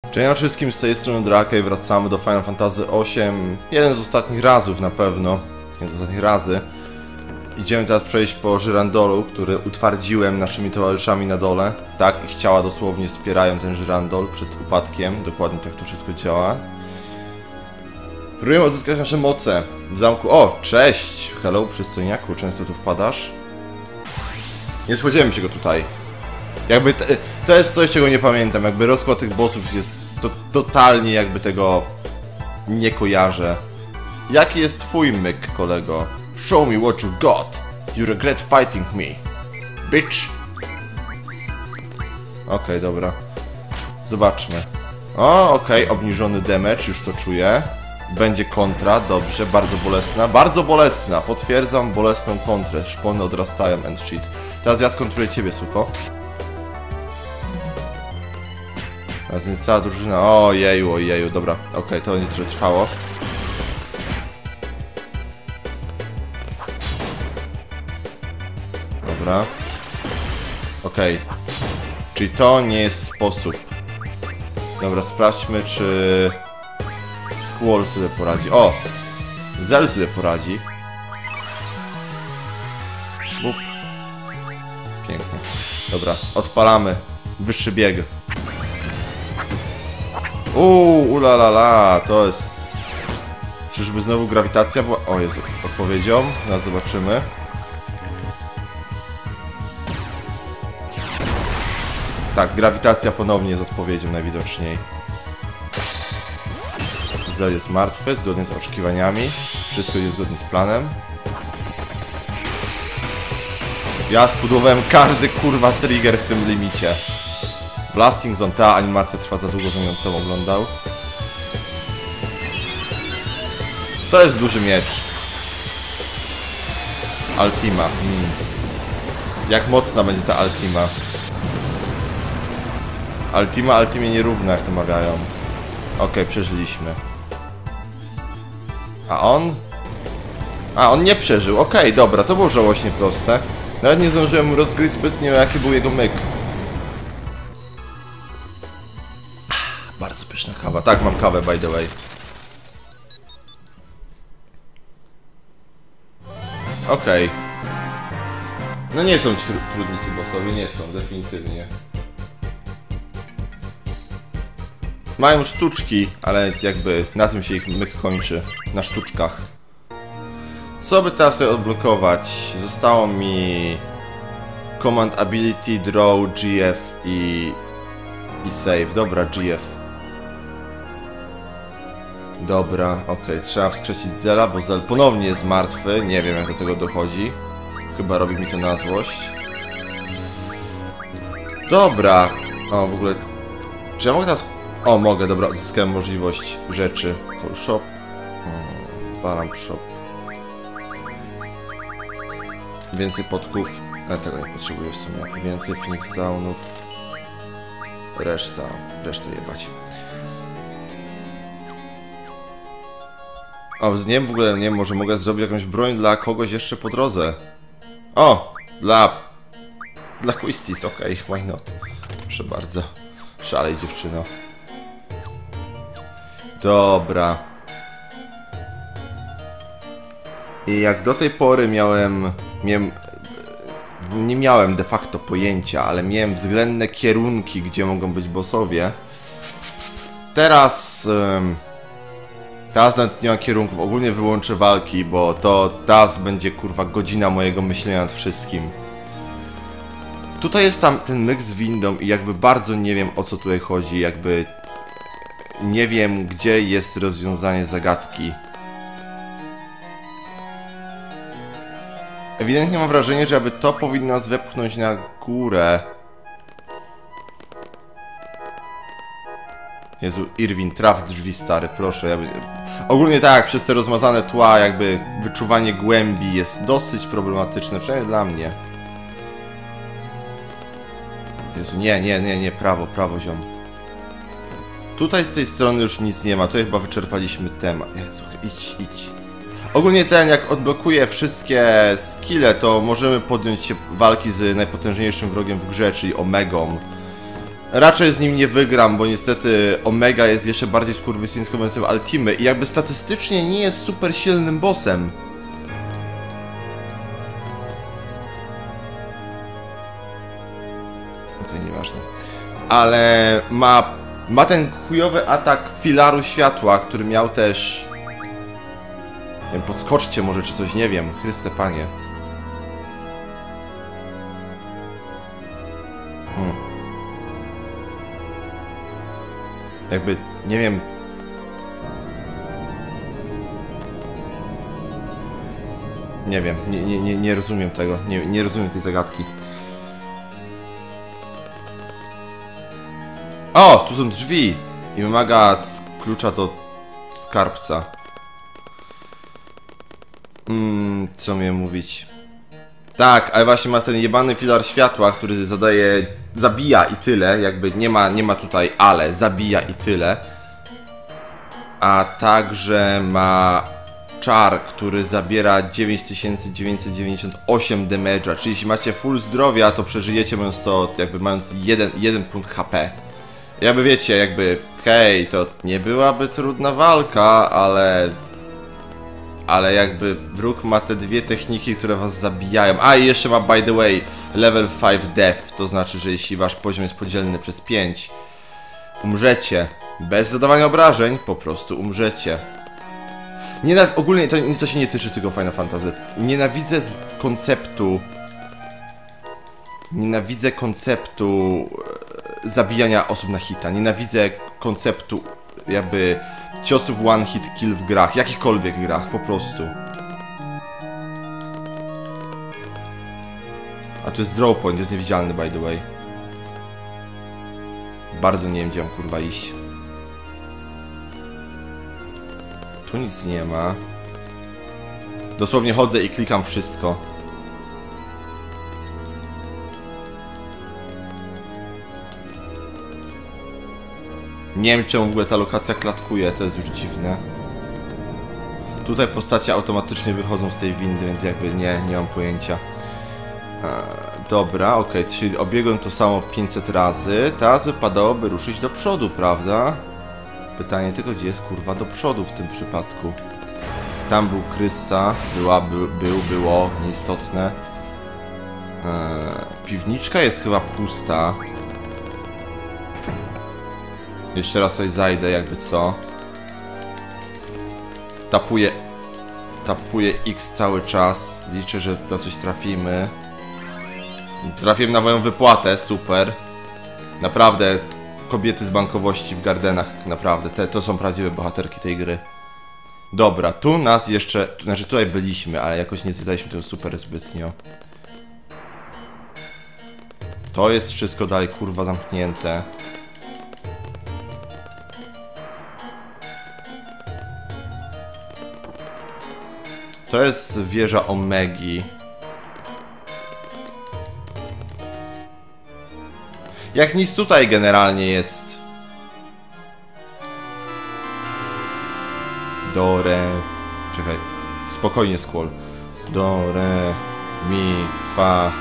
Cześć wszystkim, z tej strony Draka i wracamy do Final Fantasy VIII. Jeden z ostatnich razów na pewno. Jeden z ostatnich razy. Idziemy teraz przejść po Żyrandolu, który utwardziłem naszymi towarzyszami na dole. Tak, ich ciała dosłownie wspierają ten Żyrandol przed upadkiem. Dokładnie tak to wszystko działa. Próbujemy odzyskać nasze moce w zamku. O, cześć! Hello, przystojniaku, często tu wpadasz? Nie spodziewałem się go tutaj. Jakby to jest coś, czego nie pamiętam. Jakby rozkład tych bossów jest totalnie jakby tego nie kojarzę. Jaki jest twój myk, kolego? Show me what you got. You regret fighting me. Bitch. Okej, dobra. Zobaczmy. O, okej, obniżony damage, już to czuję. Będzie kontra, dobrze, bardzo bolesna. Bardzo bolesna, potwierdzam bolesną kontrę. Szpony odrastają, and shit. Teraz ja skontruję ciebie, suko. Teraz nie cała drużyna. Ojeju, ojeju, dobra. Okej, to będzie trochę trwało. Dobra. Okej. Czyli to nie jest sposób. Dobra, sprawdźmy, czy Squall sobie poradzi. O! Zell sobie poradzi. Bup. Pięknie. Dobra, odpalamy. Wyższy bieg. Ulalala, to jest... Czyżby znowu grawitacja była? O Jezu, odpowiedzią. Teraz zobaczymy. Tak, grawitacja ponownie jest odpowiedzią najwidoczniej. Zell jest martwy, zgodnie z oczekiwaniami. Wszystko jest zgodnie z planem. Ja spudłowałem każdy kurwa trigger w tym limicie. Blasting Zone, ta animacja trwa za długo, żebym ją co oglądał. To jest duży miecz. Altima. Jak mocna będzie ta Altima? Altima Altimie nierówna, jak to mawiają. Okej, przeżyliśmy. A on? A, on nie przeżył. Okej, dobra, to było żałośnie proste. Nawet nie zdążyłem rozgryźć zbytnio, jaki był jego myk. Bardzo pyszna kawa. Tak, mam kawę, by the way. Okej. No nie są ci trudni ci bossowie, nie są, definitywnie. Mają sztuczki, ale jakby na tym się ich myk kończy. Na sztuczkach. Co by teraz tutaj odblokować? Zostało mi Command Ability, Draw, GF i Save. Dobra, GF. Dobra, okej, trzeba wskrzesić Zella, bo Zell ponownie jest martwy. Nie wiem, jak do tego dochodzi. Chyba robi mi to na złość. Dobra. O, w ogóle... Czy ja mogę teraz... O, mogę, dobra, odzyskałem możliwość rzeczy. Call Shop. Balam Shop. Więcej podków. Ja tego nie potrzebuję w sumie. Więcej Phoenix Downów. Resztę jebać. O, nie wiem w ogóle, nie wiem, może mogę zrobić jakąś broń dla kogoś jeszcze po drodze. O! Dla Quistis, okej, why not? Proszę bardzo. Szalej, dziewczyno. Dobra. I jak do tej pory nie miałem de facto pojęcia, ale miałem względne kierunki, gdzie mogą być bossowie. Teraz nawet nie ma kierunków, ogólnie wyłączę walki, bo to teraz będzie kurwa godzina mojego myślenia nad wszystkim. Tutaj jest tam ten myk z windą i jakby bardzo nie wiem, o co tutaj chodzi, jakby nie wiem, gdzie jest rozwiązanie zagadki. Ewidentnie mam wrażenie, że aby to powinno nas wepchnąć na górę. Jezu, Irwin, traf drzwi, stary, proszę. Ogólnie tak, przez te rozmazane tła, jakby wyczuwanie głębi jest dosyć problematyczne, przynajmniej dla mnie. Jezu, nie, prawo, ziom. Tutaj z tej strony już nic nie ma, tutaj chyba wyczerpaliśmy temat. Jezu, idź. Ogólnie jak odblokuję wszystkie skille, to możemy podjąć się walki z najpotężniejszym wrogiem w grze, czyli Omegą. Raczej z nim nie wygram, bo niestety Omega jest jeszcze bardziej skurwysyńską wersją Ultimy i jakby statystycznie nie jest super silnym bossem. Okej, nieważne. Ale ma ten chujowy atak filaru światła, który miał też... Nie wiem, podskoczcie może czy coś, nie wiem. Chryste Panie. Jakby, nie wiem... Nie wiem, nie rozumiem tego, nie rozumiem tej zagadki. O, tu są drzwi i wymaga klucza do skarbca. Co miałem mówić? Tak, ale właśnie ma ten jebany filar światła, który zabija i tyle, jakby nie ma tutaj ale, zabija i tyle. A także ma czar, który zabiera 9998 damage'a, czyli jeśli macie full zdrowia, to przeżyjecie mając 1 punkt HP. Jakby wiecie, hej, to nie byłaby trudna walka, ale jakby wróg ma te dwie techniki, które was zabijają. A i jeszcze ma, by the way, level 5 death, to znaczy, że jeśli wasz poziom jest podzielny przez 5, umrzecie. Bez zadawania obrażeń, po prostu umrzecie. Ogólnie to się nie tyczy tego Final Fantasy. Nienawidzę konceptu zabijania osób na hita. Nienawidzę konceptu jakby ciosów one hit kill w grach, jakichkolwiek grach, po prostu. A tu jest draw point, jest niewidzialny by the way. Bardzo nie wiem, gdzie mam kurwa iść. Tu nic nie ma. Dosłownie chodzę i klikam wszystko. Nie wiem, czemu w ogóle ta lokacja klatkuje, to jest już dziwne. Tutaj postacie automatycznie wychodzą z tej windy, więc jakby nie mam pojęcia. Dobra, okej, czyli obiegłem to samo 500 razy. Teraz wypadałoby ruszyć do przodu, prawda? Pytanie tylko, gdzie jest kurwa do przodu w tym przypadku? Tam był Krysta, było, nieistotne. Piwniczka jest chyba pusta. Jeszcze raz tutaj zajdę, jakby co. Tapuję X cały czas. Liczę, że na coś trafimy. Trafiłem na moją wypłatę, super. Naprawdę, kobiety z bankowości w Gardenach, naprawdę, to są prawdziwe bohaterki tej gry. Dobra, tu nas jeszcze, znaczy tutaj byliśmy, ale jakoś nie zjadaliśmy tego super zbytnio. To jest wszystko dalej kurwa zamknięte. To jest wieża Omegi. Jak nic tutaj generalnie jest. Do, re... Czekaj. Spokojnie, Squall. Do, re, mi, fa.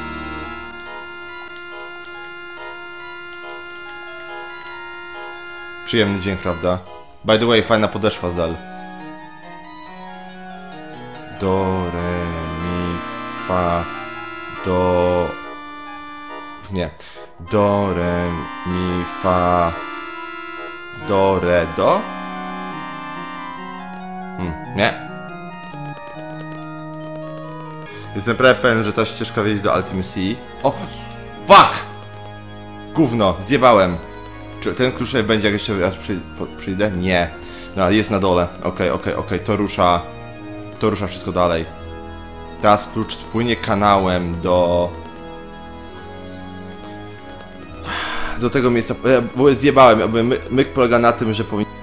Przyjemny dźwięk, prawda? By the way, fajna podeszwa Zal. Do, re, mi, fa. Do... Nie. Do, re, mi, fa. Do, re, do? Nie. Jestem prawie pewien, że ta ścieżka wiedzie do Ultimate. O! Fuck! Gówno, zjebałem. Czy ten klucz tutaj będzie, jak jeszcze raz przyjdę? Nie. No, jest na dole. Okej, to rusza wszystko dalej. Teraz klucz spłynie kanałem do tego miejsca, bo zjebałem, myk polega na tym, że powinien...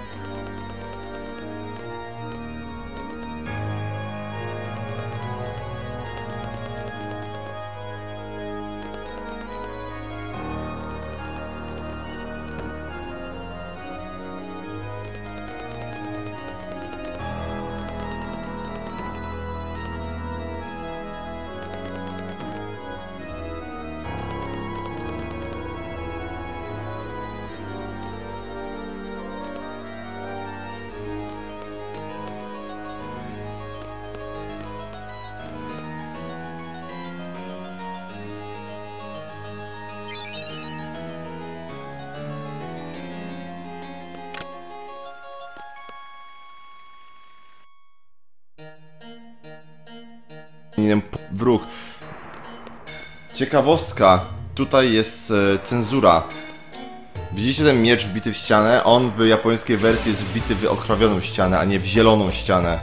wróg. Ciekawostka. Tutaj jest cenzura. Widzicie ten miecz wbity w ścianę? On w japońskiej wersji jest wbity w okrawioną ścianę, a nie w zieloną ścianę.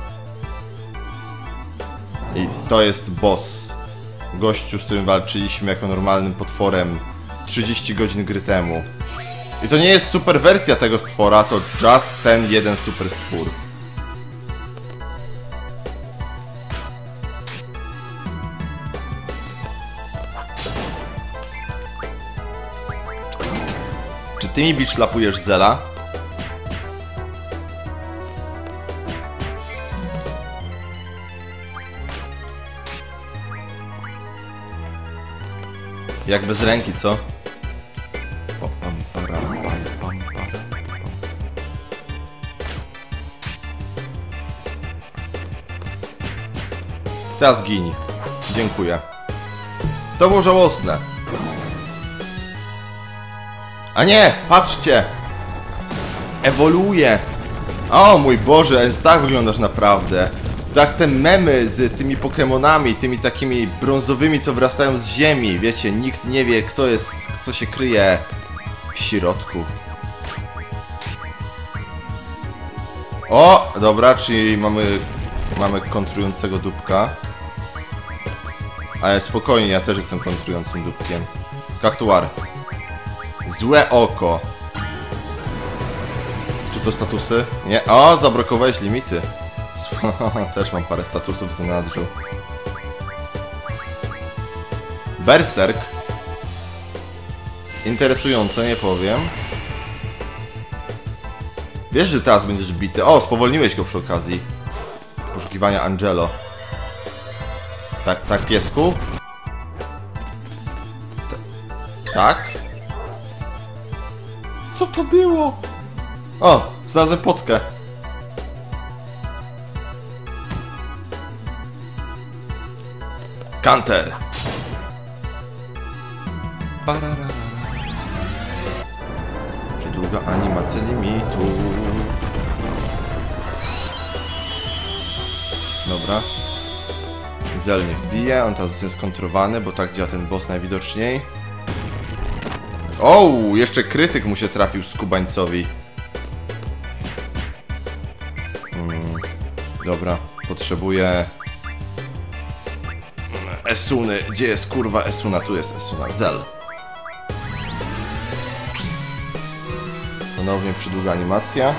I to jest boss. Gościu, z którym walczyliśmy jako normalnym potworem 30 godzin gry temu. I to nie jest super wersja tego stwora, to just ten jeden super stwór. Czy ty mi bitchlapujesz Zela? Jak bez ręki, co? Teraz gini. Dziękuję. To było żałosne. A nie! Patrzcie! Ewoluuje! O mój Boże, więc tak wyglądasz naprawdę. Tak te memy z tymi Pokemonami, tymi takimi brązowymi, co wyrastają z ziemi. Wiecie, nikt nie wie, kto jest, kto się kryje w środku. O! Dobra, czyli mamy kontrującego dupka. Ale spokojnie, ja też jestem kontrującym dupkiem. Kaktuar. Złe oko. Czy to statusy? Nie. O, zablokowałeś limity. Też mam parę statusów w zanadrzu. Berserk. Interesujące, nie powiem. Wiesz, że teraz będziesz bity. O, spowolniłeś go przy okazji poszukiwania Angelo. Tak, piesku? Tak? Co to było? O, znalazłem potkę. Counter. Przydługa animacja limitu. Dobra. Zel nie wbije, on teraz jest skontrowany, bo tak działa ten boss najwidoczniej. O, jeszcze krytyk mu się trafił skubańcowi. Dobra, potrzebuję Esuny. Gdzie jest kurwa Esuna? Tu jest Esuna. Zel. Ponownie przydługa animacja.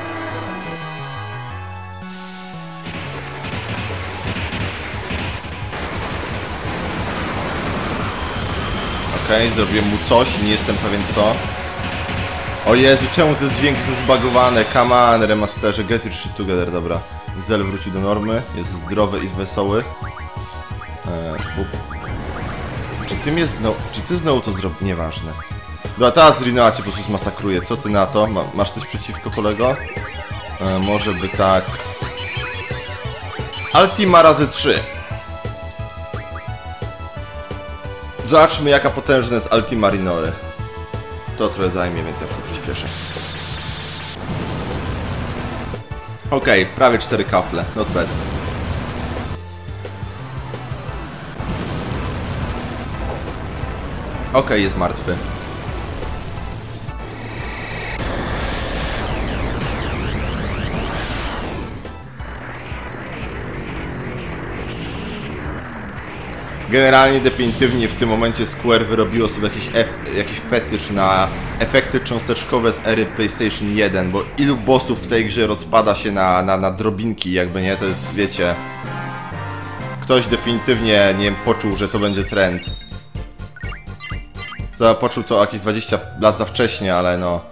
Okej, zrobiłem mu coś, nie jestem pewien co. O Jezu, czemu te dźwięki są zbagowane? Come on, remasterze, get your shit together, dobra. Zel wrócił do normy, jest zdrowy i wesoły. Czy ty znowu to zrobisz? Nieważne. Dobra, teraz Rinoa cię po prostu zmasakruje. Co ty na to? Masz coś przeciwko, kolego? Może by tak... Altima razy 3. Zobaczmy, jaka potężna jest Altima Rinoe. To trochę zajmie, więc ja tu przyspieszę. Okej, prawie 4 kafle. Not bad. Okej, jest martwy. Generalnie, definitywnie w tym momencie Square wyrobiło sobie jakiś fetysz na efekty cząsteczkowe z ery PlayStation 1, bo ilu bossów w tej grze rozpada się na drobinki, jakby nie, to jest, wiecie... Ktoś definitywnie nie poczuł, że to będzie trend. Poczuł to jakieś 20 lat za wcześnie, ale no...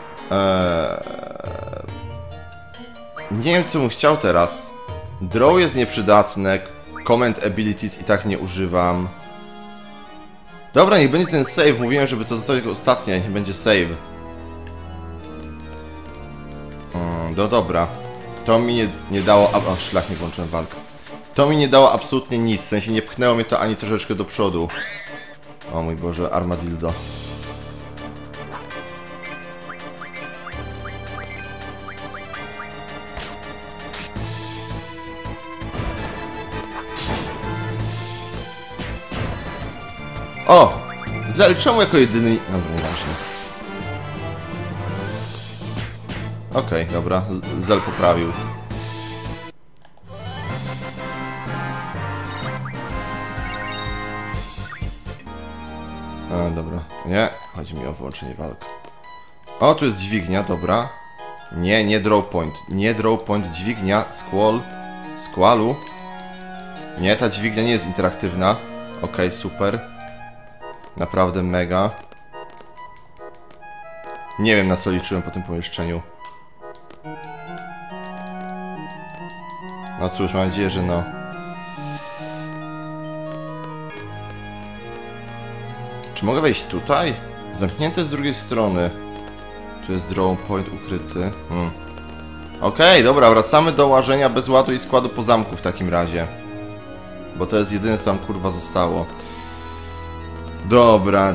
Nie wiem, co bym chciał teraz. Draw jest nieprzydatne. Comment abilities i tak nie używam. Dobra, niech będzie ten save. Mówiłem, żeby to zostało jako ostatnie, niech będzie save. No dobra. To mi nie dało... O, szlak, nie włączyłem walkę. To mi nie dało absolutnie nic. W sensie nie pchnęło mnie to ani troszeczkę do przodu. O mój Boże, armadillo. O! Zel, czemu jako jedyny... Dobra, nieważne. Okej, dobra. Zel poprawił. A, dobra. Nie, chodzi mi o wyłączenie walk. O, tu jest dźwignia, dobra. Nie, nie draw point. Nie draw point, dźwignia, Squalu. Nie, ta dźwignia nie jest interaktywna. Okej, super. Naprawdę mega. Nie wiem, na co liczyłem po tym pomieszczeniu. No cóż, mam nadzieję, że no. Czy mogę wejść tutaj? Zamknięte z drugiej strony. Tu jest draw point ukryty. Okej, dobra, wracamy do łażenia bez ładu i składu po zamku w takim razie. Bo to jest jedyne, co nam kurwa zostało. Dobra.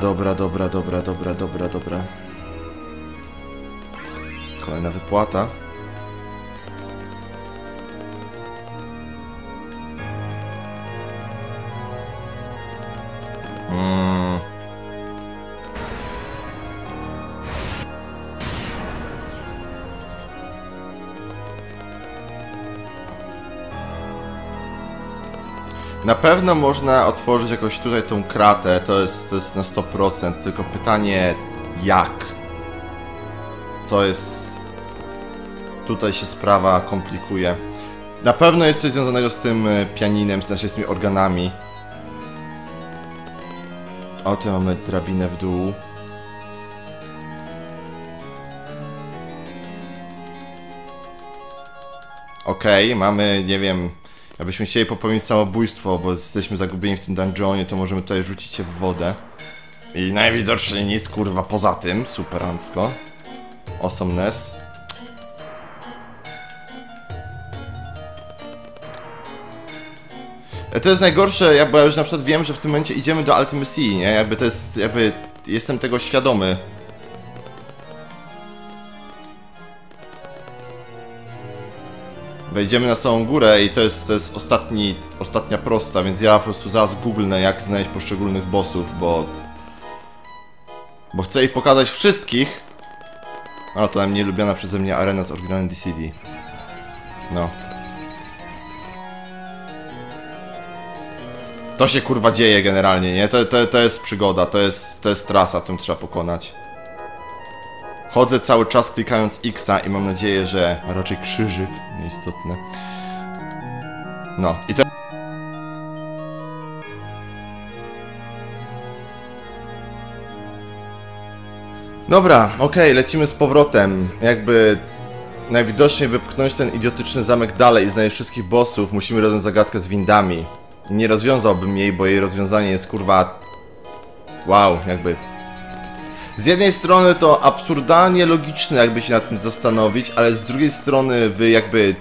Kolejna wypłata. Na pewno można otworzyć jakoś tutaj tą kratę, to jest na 100%, tylko pytanie jak? To jest... Tutaj się sprawa komplikuje. Na pewno jest coś związanego z tym pianinem, znaczy z tymi organami. O, tu mamy drabinę w dół. Okej, mamy, nie wiem... Jakbyśmy chcieli popełnić samobójstwo, bo jesteśmy zagubieni w tym dungeonie, to możemy tutaj rzucić się w wodę. I najwidoczniej nic, kurwa, poza tym. Superancko. Awesomeness. To jest najgorsze, bo ja już na przykład wiem, że w tym momencie idziemy do Ultimacy, nie? Jakby to jest, jestem tego świadomy. Wejdziemy na samą górę i to jest ostatnia prosta, więc ja po prostu zaraz googlnę, jak znaleźć poszczególnych bossów, bo chcę ich pokazać wszystkich. O, to najmniej lubiana przeze mnie arena z oryginalnym DCD. No. To się kurwa dzieje generalnie, nie? To jest przygoda, to jest trasa, którą trzeba pokonać. Chodzę cały czas klikając X-a i mam nadzieję, że... A raczej krzyżyk, nieistotne. No, i to... Dobra, okej, lecimy z powrotem. Jakby... Najwidoczniej, by pchnąć ten idiotyczny zamek dalej i znaleźć wszystkich bossów, musimy rozwiązać zagadkę z windami. Nie rozwiązałbym jej, bo jej rozwiązanie jest kurwa... Wow, jakby... Z jednej strony to absurdalnie logiczne, jakby się nad tym zastanowić, ale z drugiej strony wy jakby...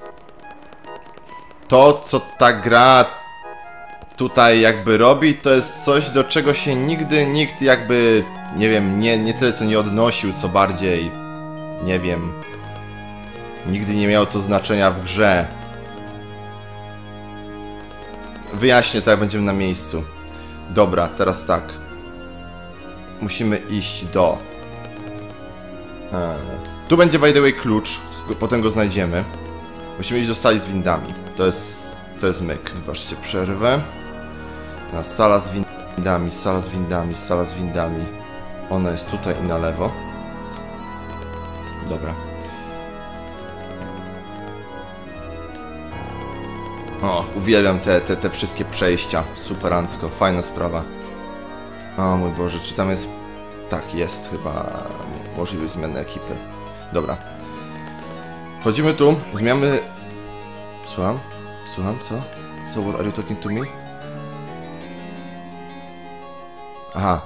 To, co ta gra tutaj jakby robi, to jest coś, do czego się nigdy nikt jakby... Nie wiem, nie tyle co nie odnosił, co bardziej... Nie wiem... Nigdy nie miało to znaczenia w grze. Wyjaśnię to, jak będziemy na miejscu. Dobra, teraz tak. Musimy iść do... Tu będzie, by the way, klucz. Potem go znajdziemy. Musimy iść do sali z windami. To jest myk. Wybaczcie, przerwę. Sala z windami, sala z windami, sala z windami. Ona jest tutaj i na lewo. Dobra. O, uwielbiam te wszystkie przejścia. Superancko, fajna sprawa. O mój Boże, czy tam jest... Tak, jest chyba możliwość zmiany ekipy. Dobra. Wchodzimy tu, zmieniamy... Słucham? Słucham, co? So, what are you talking to me? Aha.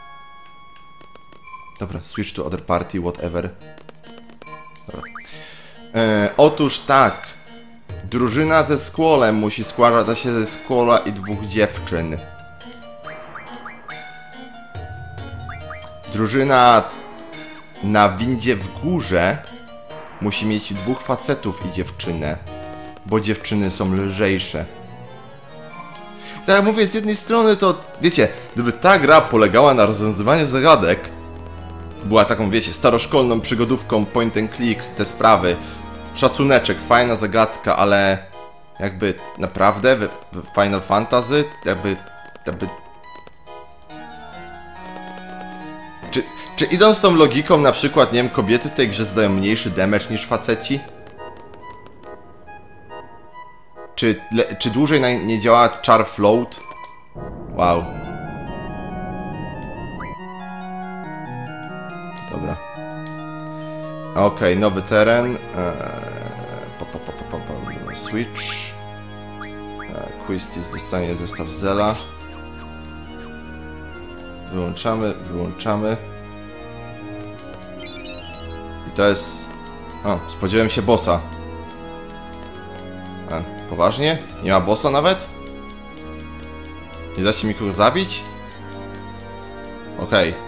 Dobra, switch to other party, whatever. Dobra. Otóż tak. Drużyna ze Squallem musi składać się ze Squalla i dwóch dziewczyn. Drużyna na windzie w górze musi mieć dwóch facetów i dziewczynę, bo dziewczyny są lżejsze. tak jak mówię, z jednej strony to, wiecie, gdyby ta gra polegała na rozwiązywaniu zagadek, była taką, wiecie, staroszkolną przygodówką, point and click, te sprawy, szacuneczek, fajna zagadka, ale jakby naprawdę w Final Fantasy, jakby czy idąc tą logiką, na przykład, nie wiem, kobiety w tej grze zdają mniejszy damage niż faceci? Czy dłużej nie działa char float? Wow. Dobra. Okej, nowy teren. Switch. Quistis dostanie zestaw Zela. Wyłączamy. I to jest... O, spodziewałem się bossa. Poważnie? Nie ma bossa nawet? Nie da się mi kogo zabić? Okej.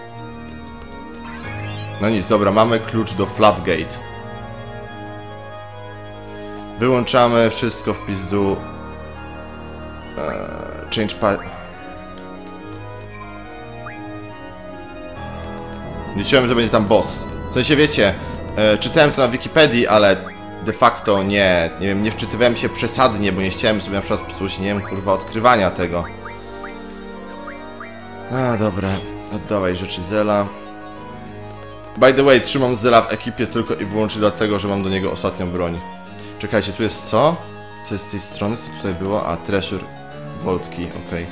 No nic, dobra, mamy klucz do Flatgate. Wyłączamy wszystko w pizdu. Change path. Liczyłem, że będzie tam boss. W sensie, wiecie, czytałem to na Wikipedii, ale de facto nie wiem, nie wczytywałem się przesadnie, bo nie chciałem sobie na przykład psuć, nie wiem, kurwa, odkrywania tego. A, dobra, oddawaj rzeczy Zela. By the way, trzymam Zela w ekipie tylko i wyłącznie dlatego, że mam do niego ostatnią broń. Czekajcie, tu jest co? Co jest z tej strony? Co tutaj było? A, Treasure Vault Key, okej.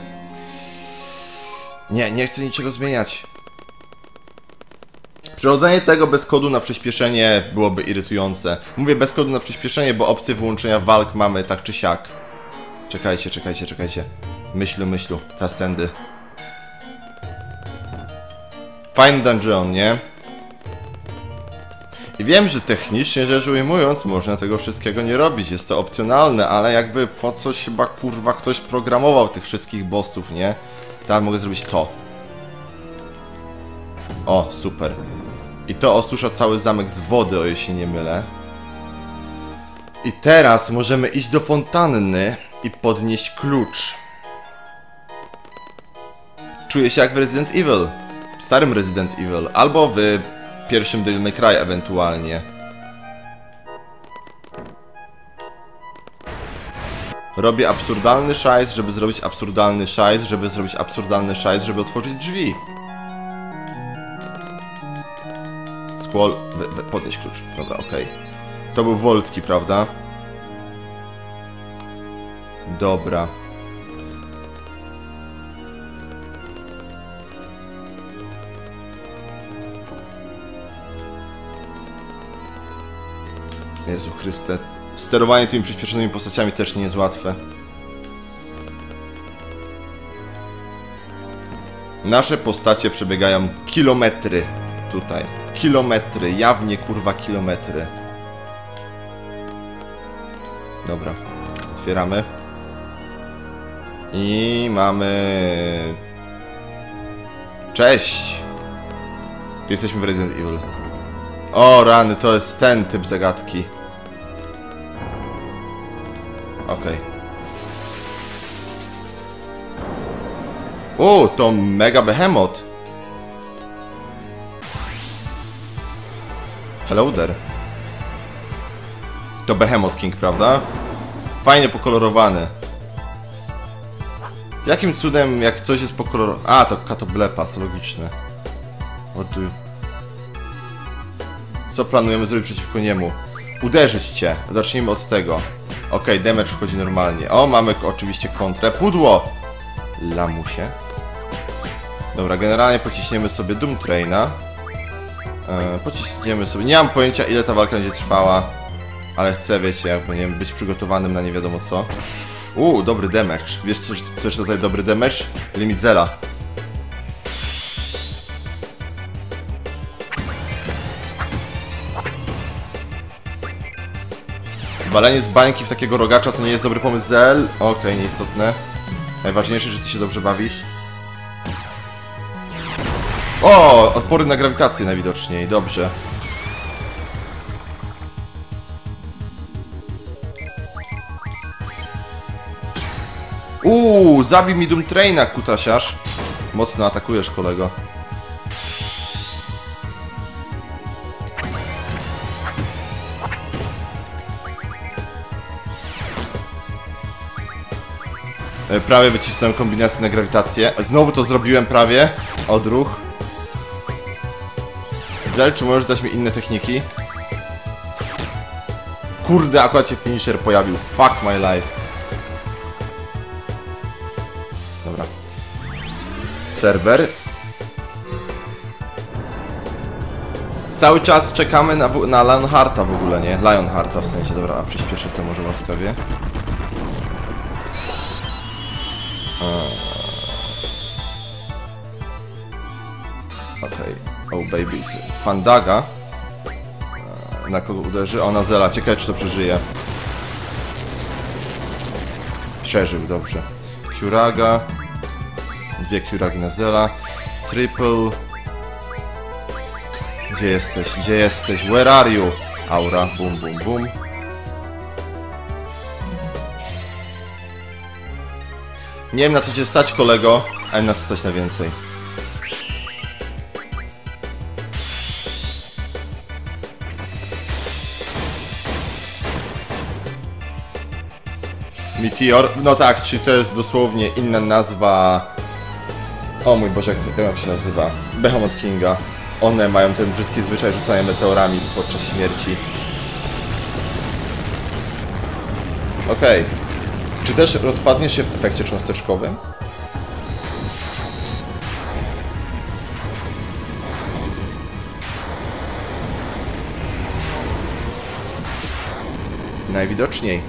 Nie chcę niczego zmieniać. Przechodzenie tego bez kodu na przyspieszenie byłoby irytujące. Mówię bez kodu na przyspieszenie, bo opcję wyłączenia walk mamy tak czy siak. Czekajcie. Myślu. Teraz tędy. Fine dungeon, nie? I wiem, że technicznie rzecz ujmując, można tego wszystkiego nie robić. Jest to opcjonalne, ale jakby po coś chyba kurwa ktoś programował tych wszystkich bossów, nie? Teraz mogę zrobić to. O, super. I to osusza cały zamek z wody, o ile się nie mylę. I teraz możemy iść do fontanny i podnieść klucz. Czuję się jak w Resident Evil. W starym Resident Evil. Albo w pierwszym Devil May Cry ewentualnie. Robię absurdalny szajs, żeby zrobić absurdalny szajs, żeby zrobić absurdalny szajs, żeby otworzyć drzwi. Squall, podnieś klucz. Dobra, okej. To był Voltki, prawda? Dobra. Jezu Chryste. Sterowanie tymi przyspieszonymi postaciami też nie jest łatwe. Nasze postacie przebiegają kilometry tutaj. Kilometry, jawnie kurwa kilometry. Dobra, otwieramy. I mamy... Cześć! Jesteśmy w Resident Evil. O rany, to jest ten typ zagadki. Okej. O, to mega behemoth. Hello there. To Behemoth King, prawda? Fajnie pokolorowany. Jakim cudem, jak coś jest pokolorowane... A, to Katoblepas, logiczne. Co planujemy zrobić przeciwko niemu? Uderzyć cię. Zacznijmy od tego. Okej, damage wchodzi normalnie. O, mamy oczywiście kontrę. Pudło! Lamusie. Dobra, generalnie pociśniemy sobie Doom Traina. Pociśniemy sobie... Nie mam pojęcia, ile ta walka będzie trwała. Ale chcę, wiecie, jakby, nie wiem, być przygotowanym na nie wiadomo co. Dobry damage. Wiesz, coś tutaj dobry damage? Limit Zela. Walenie z bańki w takiego rogacza to nie jest dobry pomysł, Zel. Okej, nieistotne. Najważniejsze, że ty się dobrze bawisz. O! Odpory na grawitację najwidoczniej. Dobrze. Zabił mi Doom Traina, kutasiarz. Mocno atakujesz, kolego. Prawie wycisnąłem kombinację na grawitację. Znowu to zrobiłem prawie. Odruch. Zel, czy możesz dać mi inne techniki? Kurde, akurat się finisher pojawił. Fuck my life. Dobra. Serwer. Cały czas czekamy na Lionhearta w ogóle, nie? Lionhearta w sensie, dobra, a przyspieszę to może łaskawie. Okej. Oh baby. Fandaga. Na kogo uderzy? O, na Zela. Ciekawe, czy to przeżyje. Przeżył, dobrze. Curaga. 2 Curagi na Zela. Triple. Gdzie jesteś? Gdzie jesteś? Where are you? Aura. Bum, bum, bum. Nie wiem, na co cię stać, kolego, ale nas stać na więcej. Meteor, no tak, czyli to jest dosłownie inna nazwa. O mój Boże, jak się nazywa? Behemoth Kinga. One mają ten brzydki zwyczaj rzucania meteorami podczas śmierci. Okej. Czy też rozpadniesz się w efekcie cząsteczkowym? Najwidoczniej.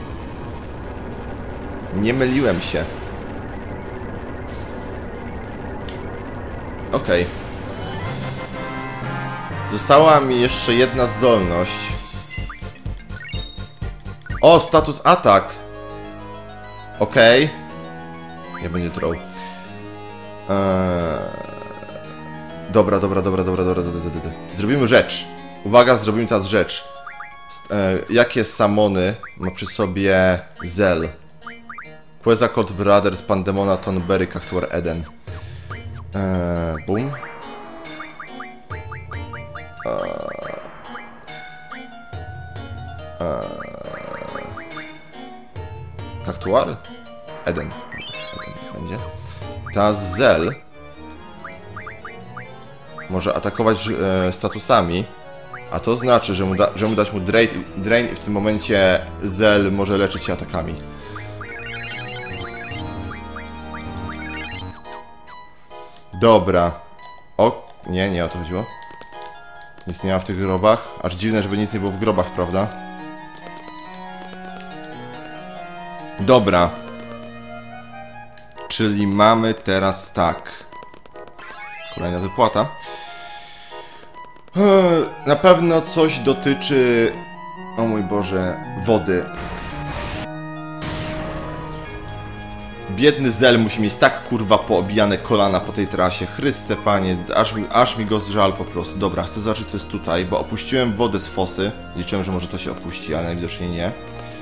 Nie myliłem się. Okej. Została mi jeszcze jedna zdolność. O, status atak. Okej. Nie będzie troll. Dobra. Zrobimy rzecz. Uwaga, zrobimy teraz rzecz. Jakie samony ma przy sobie Zel? Quetzalcoatl Brothers, Pandemona, Tonberry, Cactuar Eden. Boom. Cactuar? Eden będzie. Ta Zel może atakować statusami, a to znaczy, że mu dać mu drain i w tym momencie Zel może leczyć się atakami. Dobra. O, nie o to chodziło. Nic nie ma w tych grobach. Aż dziwne, żeby nic nie było w grobach, prawda? Dobra. Czyli mamy teraz tak. Kolejna wypłata. Na pewno coś dotyczy... O mój Boże, wody. Biedny Zel musi mieć tak kurwa poobijane kolana po tej trasie. Chryste panie, aż mi go żal po prostu. Dobra, chcę zobaczyć co jest tutaj, bo opuściłem wodę z fosy. Liczyłem, że może to się opuści, ale najwidoczniej nie.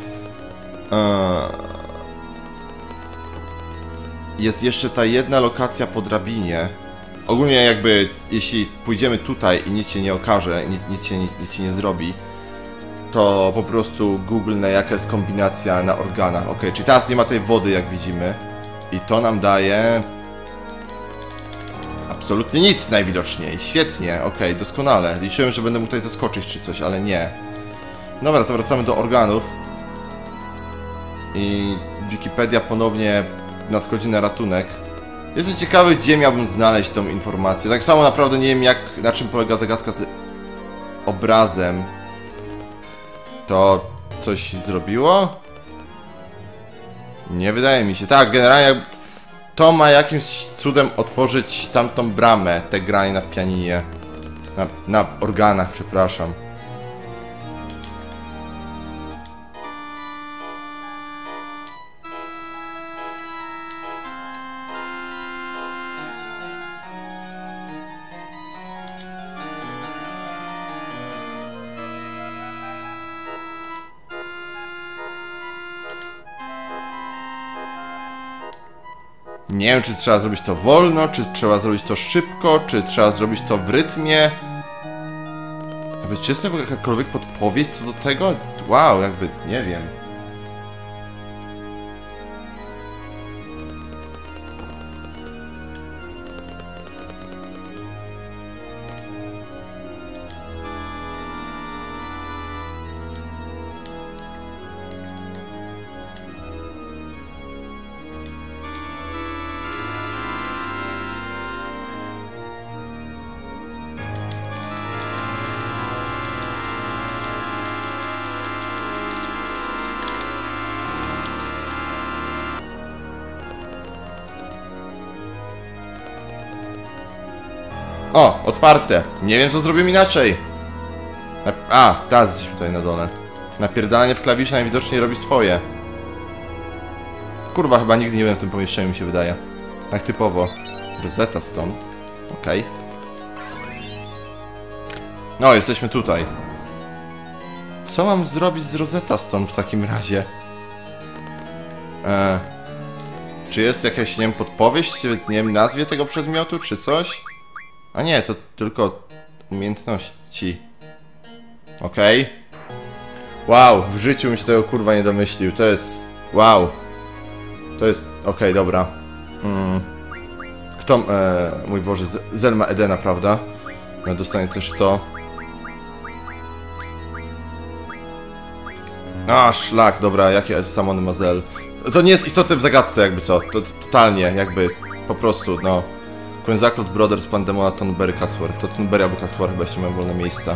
Jest jeszcze ta jedna lokacja po drabinie. Ogólnie jakby, jeśli pójdziemy tutaj i nic się nie okaże, nic się nie zrobi, to po prostu Google jaka jest kombinacja na organach. Ok, czyli teraz nie ma tej wody, jak widzimy. I to nam daje... absolutnie nic najwidoczniej. Świetnie, ok, doskonale. Liczyłem, że będę mógł tutaj zaskoczyć czy coś, ale nie. Dobra, to wracamy do organów. I Wikipedia ponownie nadchodzi na ratunek. Jestem ciekawy, gdzie miałbym znaleźć tą informację. Tak samo naprawdę nie wiem, na czym polega zagadka z obrazem. To coś zrobiło? Nie wydaje mi się. Tak, generalnie to ma jakimś cudem otworzyć tamtą bramę, te granie na pianinie. Na organach, przepraszam. Nie wiem, czy trzeba zrobić to wolno, czy trzeba zrobić to szybko, czy trzeba zrobić to w rytmie. Jakby, czy jest to jakakolwiek podpowiedź co do tego? Wow, jakby, nie wiem. O, otwarte. Nie wiem, co zrobię inaczej. A, teraz jesteśmy tutaj na dole. Napierdalanie w klawisze najwidoczniej robi swoje. Kurwa, chyba nigdy nie byłem w tym pomieszczeniu, mi się wydaje. Tak typowo. Rosetta Stone. Okej. No, jesteśmy tutaj. Co mam zrobić z Rosetta Stone w takim razie? Czy jest jakaś, nie wiem, podpowiedź, nie wiem, nazwie tego przedmiotu, czy coś? A nie, to tylko umiejętności. Okej. Wow, w życiu bym się tego kurwa nie domyślił. To jest... Wow. To jest... Okej, dobra. Kto... mój Boże, Zel ma Edena, prawda? No, dostanie też to. A, szlak, dobra, jakie samony ma Zel? To nie jest istotne w zagadce, jakby co. To totalnie, jakby... Po prostu, no... Quenzaklot Brothers, Pandemona, Tonberry, Cactuar. To Tonberry albo Cactuar chyba jeszcze mają wolne miejsca.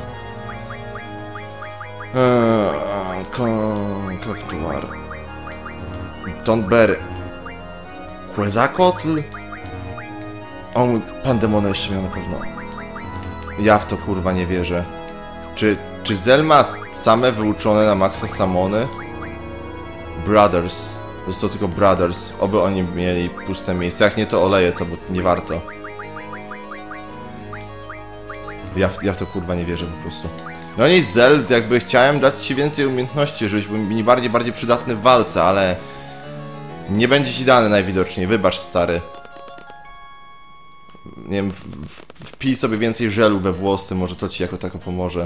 Cactuar. Tonberry. Quetzalcoatl? O, Pandemona jeszcze miał na pewno. Ja w to kurwa nie wierzę. Czy Zel ma same wyuczone na maksa samony? Brothers. Został tylko Brothers. Oby oni mieli puste miejsce. Jak nie, to oleję to, bo nie warto. Ja w to kurwa nie wierzę po prostu. No nic, Zel, jakby chciałem dać ci więcej umiejętności, żebyś był mi bardziej przydatny w walce, ale... Nie będzie ci dane najwidoczniej, wybacz stary. Nie wiem, wpij sobie więcej żelu we włosy, może to ci jako tako pomoże.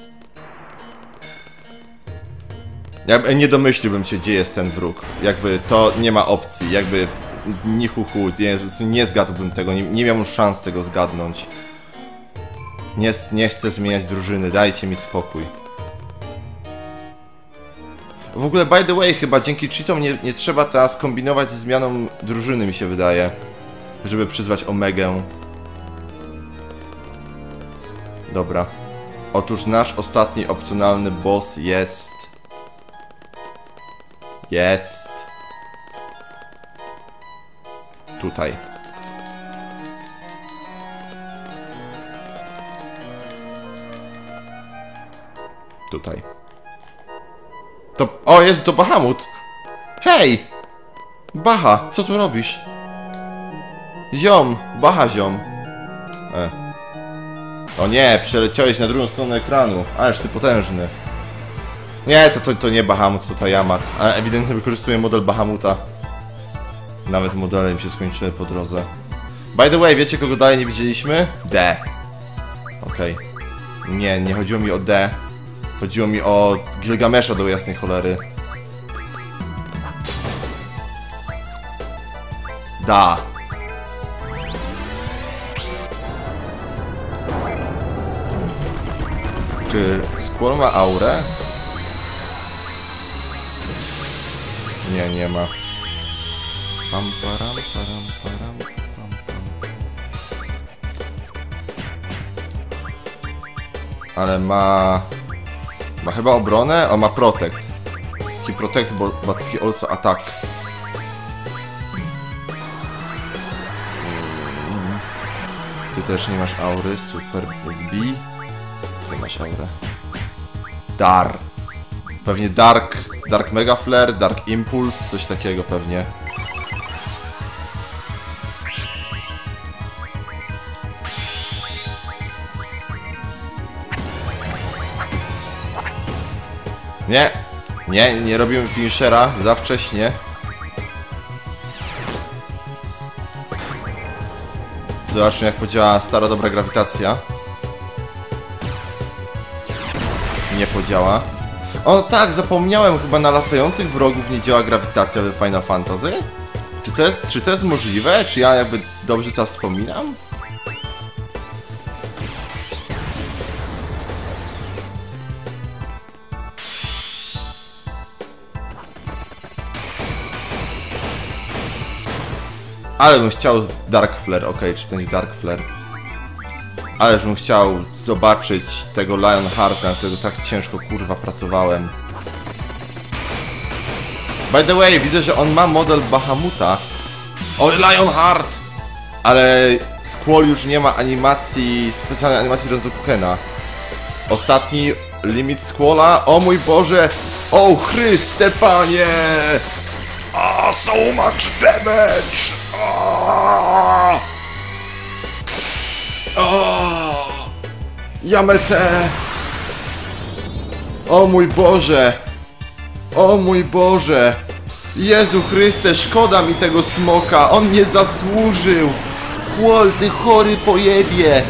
Jakby nie domyśliłbym się, gdzie jest ten wróg. Jakby to nie ma opcji, jakby... Ni hu hu, nie zgadłbym tego, nie miałbym szans tego zgadnąć. Nie chcę zmieniać drużyny, dajcie mi spokój. W ogóle, by the way, chyba dzięki cheatom nie trzeba teraz kombinować ze zmianą drużyny, mi się wydaje. Żeby przyzwać Omegę. Dobra. Otóż nasz ostatni opcjonalny boss jest... Tutaj. Tutaj. To... O, jest to Bahamut! Hej! Baha, co tu robisz? Ziom! Baha, ziom! O nie, przeleciałeś na drugą stronę ekranu. Ależ ty potężny. Nie, to nie Bahamut, to Tiamat. Ale ewidentnie wykorzystuję model Bahamuta. Nawet modele mi się skończyły po drodze. By the way, wiecie kogo dalej nie widzieliśmy? D. Okej. Nie chodziło mi o D. Chodziło mi o Gilgamesza do jasnej cholery. Da. Czy Squall ma aurę? Nie ma. Pam, param, param, param, pam, pam. Ale ma chyba obronę? O, ma protect. He protect, but he also attack. Ty też nie masz aury, super, jest B. Ty masz aurę. Dar. Pewnie Dark Mega Flare, Dark Impulse, coś takiego pewnie. Nie robiłem finishera za wcześnie. Zobaczmy, jak podziała stara dobra grawitacja. Nie podziała. O tak, zapomniałem, chyba na latających wrogów nie działa grawitacja w Final Fantasy? Czy to jest możliwe? Czy ja jakby dobrze teraz wspominam? Ale bym chciał Dark Flare, okej, czy to nie Dark Flare? Ale bym chciał zobaczyć tego Lionhearta, na którego tak ciężko kurwa pracowałem. By the way, widzę, że on ma model Bahamuta. O, Lionheart! Ale Squall już nie ma animacji, specjalnej animacji Renzokukena. Ostatni limit Squalla, o mój Boże! O Chryste Panie! So much damage! Yamete! O mój Boże! O mój Boże! Jezu Chryste, szkoda mi tego smoka! On nie zasłużył! Squall, ty chory pojebie!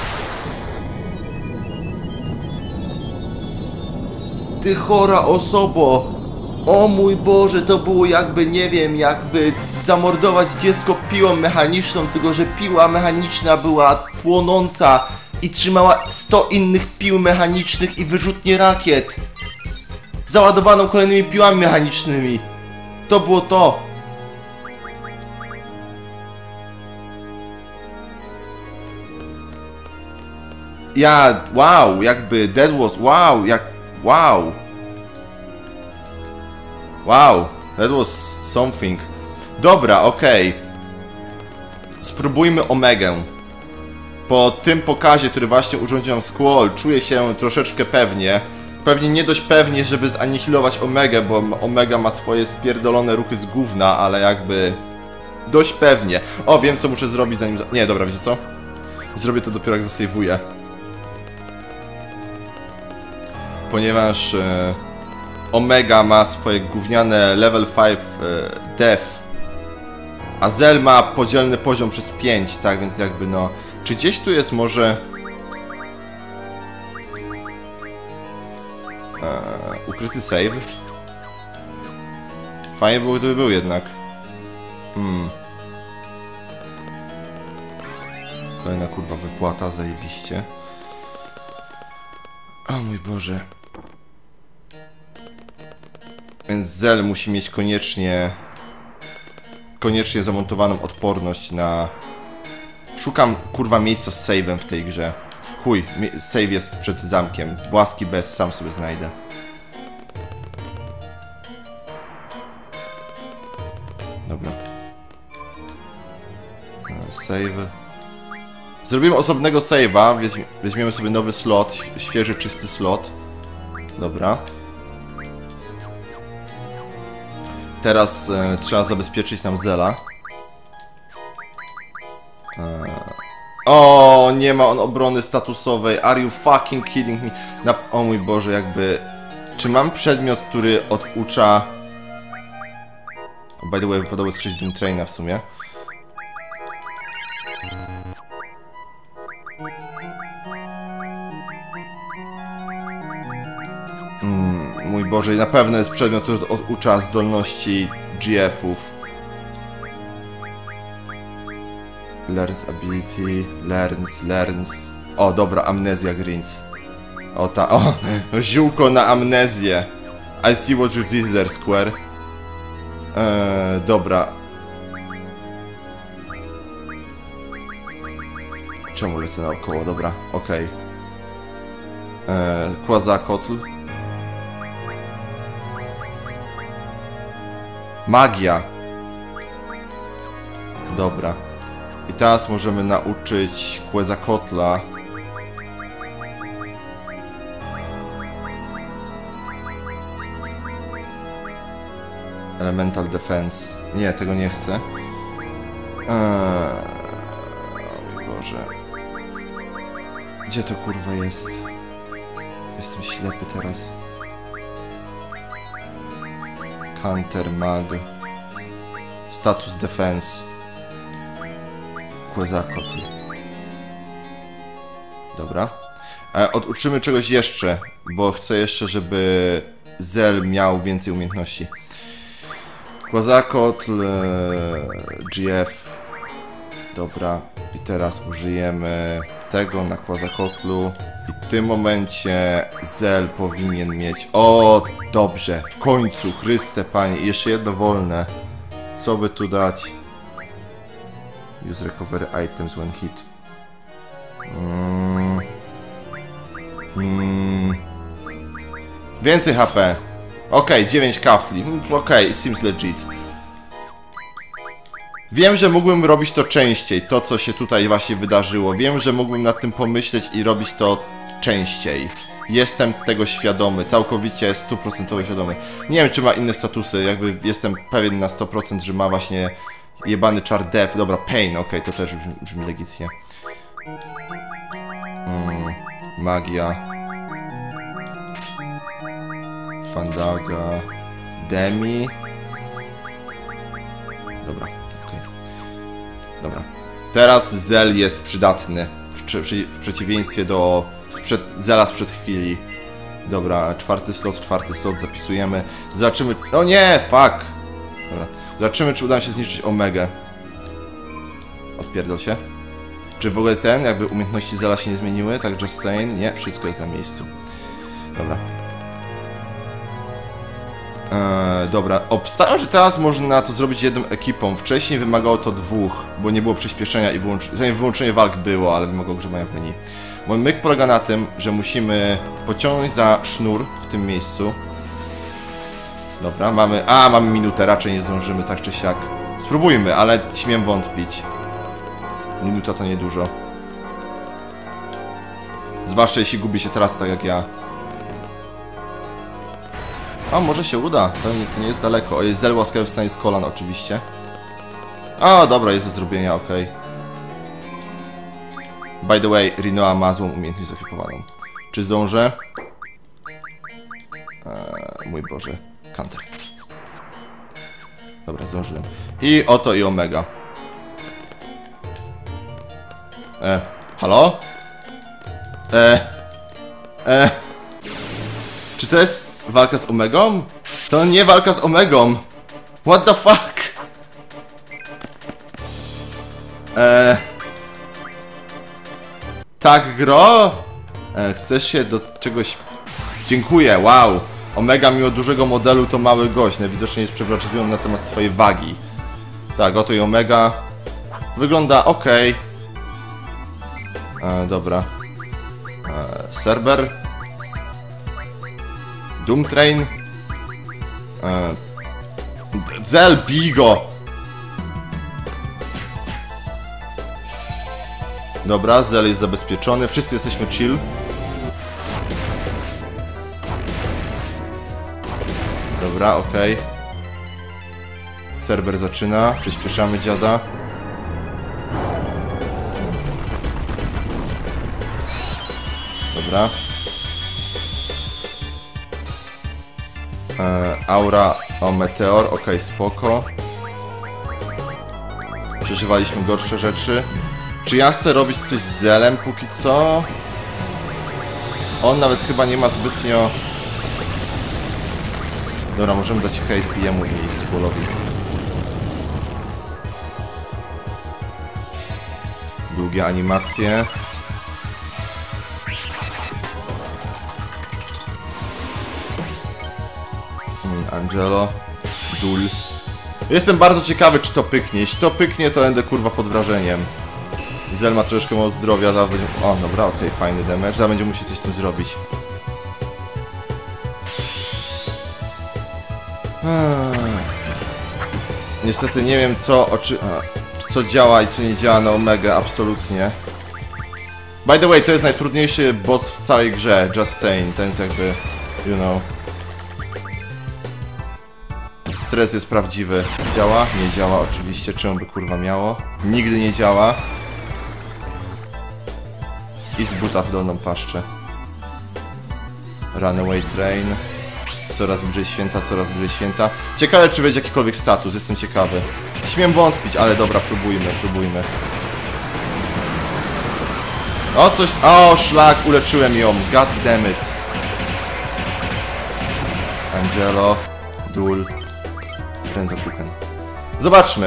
Ty chora osobo! O mój Boże, to było jakby, nie wiem, jakby zamordować dziecko piłą mechaniczną, tylko że piła mechaniczna była płonąca i trzymała 100 innych pił mechanicznych i wyrzutnie rakiet załadowaną kolejnymi piłami mechanicznymi. To było to. Wow, jakby that was, wow, that was something. Dobra, okej. Spróbujmy Omegę. Po tym pokazie, który właśnie urządził nam Squall, czuję się troszeczkę pewnie. Pewnie nie dość pewnie, żeby zanihilować Omegę, bo Omega ma swoje spierdolone ruchy z gówna, ale jakby... dość pewnie. O, wiem co muszę zrobić zanim... Nie, dobra, wiecie co? Zrobię to dopiero jak zasejwuję. Ponieważ... Omega ma swoje gówniane level 5 death, a Zell ma podzielny poziom przez 5, tak więc jakby no... Czy gdzieś tu jest może... ukryty save? Fajnie było, gdyby był jednak. Kolejna kurwa wypłata, zajebiście. O mój Boże. Więc Zell musi mieć koniecznie zamontowaną odporność na... Szukam kurwa miejsca z save'em w tej grze. Chuj, save jest przed zamkiem. Łaski bez, sam sobie znajdę. Dobra. Save. Zrobimy osobnego save'a. Weźmiemy sobie nowy slot, świeży, czysty slot. Dobra. Teraz trzeba zabezpieczyć nam Zella. O, nie ma on obrony statusowej. Are you fucking kidding me? O mój Boże, jakby... Czy mam przedmiot, który oducza... By the way, wypadało skrzydł Doom Traina w sumie. Mój Boże, na pewno jest przedmiot, który oducza zdolności GF-ów. Learns ability, learns. O, dobra, amnezja Greens. O, ziółko na amnezję. I see what you did there, Square. Dobra. Czemu lecę naokoło? Dobra, okej. Quasakotl. Magia. Dobra. I teraz możemy nauczyć Quasakotla. Elemental Defense. Nie, tego nie chcę. O mój Boże. Gdzie to kurwa jest? Jestem ślepy teraz. Counter Mag. Status Defense. Quasakotl. Dobra. Oduczymy czegoś jeszcze, bo chcę jeszcze, żeby Zel miał więcej umiejętności. Quasakotl, GF. Dobra. I teraz użyjemy tego na Quasakotlu. I w tym momencie Zel powinien mieć... O, dobrze. W końcu, Chryste Panie. I jeszcze jedno wolne. Co by tu dać? Use recovery items when hit. Więcej HP. Okej, 9 kafli. Okej, seems legit. Wiem, że mógłbym robić to częściej, to co się tutaj właśnie wydarzyło. Wiem, że mógłbym nad tym pomyśleć i robić to częściej. Jestem tego świadomy, całkowicie 100% świadomy. Nie wiem, czy ma inne statusy, jakby jestem pewien na 100%, że ma właśnie jebany czar death. Dobra, pain, okej, to też brzmi legitnie. Magia. Fandaga. Demi. Dobra, okej. Dobra. Teraz Zel jest przydatny. W przeciwieństwie do Zela sprzed chwili. Dobra, czwarty slot zapisujemy. Zobaczymy... O nie, fuck! Dobra. Zobaczymy, czy uda mi się zniszczyć Omegę. Odpierdol się. Czy w ogóle jakby umiejętności Zela się nie zmieniły? Tak, just saying. Nie, wszystko jest na miejscu. Dobra. Dobra, obstawiam, że teraz można to zrobić jedną ekipą. Wcześniej wymagało to 2, bo nie było przyspieszenia i wyłączenie walk było, ale wymagało grzebania w menu. Mój myk polega na tym, że musimy pociągnąć za sznur w tym miejscu. Dobra, mamy minutę, raczej nie zdążymy tak czy siak. Spróbujmy, ale śmiem wątpić. Minuta to niedużo. Zwłaszcza jeśli gubi się teraz tak jak ja. A, może się uda. To nie jest daleko. O, jest Zel łaskawy w stanie z kolan oczywiście. A, dobra, jest do zrobienia, okej. By the way, Rinoa ma złą umiejętność zafipowaną. Czy zdążę? Mój Boże. Counter. Dobra, zdążyłem. I oto i Omega. Halo? Czy to jest walka z Omegą? To nie walka z Omegą! What the fuck? Tak, gro? Chcesz się do czegoś... Dziękuję, wow! Omega mimo dużego modelu to mały gość, najwidoczniej jest przewrażliwiony na temat swojej wagi. Tak, oto i Omega. Wygląda ok. Dobra. Cerber. Doomtrain. Zel, Bigo! Dobra, Zel jest zabezpieczony, wszyscy jesteśmy chill. Dobra, okej. Cerber zaczyna, przyspieszamy dziada. Dobra. Aura o meteor, okej, spoko. Przeżywaliśmy gorsze rzeczy. Czy ja chcę robić coś z Zelem póki co? On nawet chyba nie ma zbytnio... Dobra, możemy dać haste jemu i Squallowi. Długie animacje. Angelo. Dul. Jestem bardzo ciekawy, czy to pyknie. Jeśli to pyknie, to będę kurwa pod wrażeniem. Zel ma troszkę mało zdrowia, zaraz będzie... O, dobra, okej, fajny damage. Zaraz będzie musiał coś z tym zrobić. Niestety nie wiem, co działa i co nie działa na Omega, absolutnie. By the way, to jest najtrudniejszy boss w całej grze, just saying. Ten jest jakby, you know... Stres jest prawdziwy. Działa? Nie działa oczywiście. Czemu by kurwa miało? Nigdy nie działa. I z buta w dolną paszczę. Runaway Train. Coraz bliżej święta, coraz bliżej święta. Ciekawe, czy będzie jakikolwiek status. Jestem ciekawy. Śmiem wątpić, ale dobra, próbujmy. O, coś... O, szlak, uleczyłem ją. God damn it. Angelo, Dul, Renzokuken. Zobaczmy.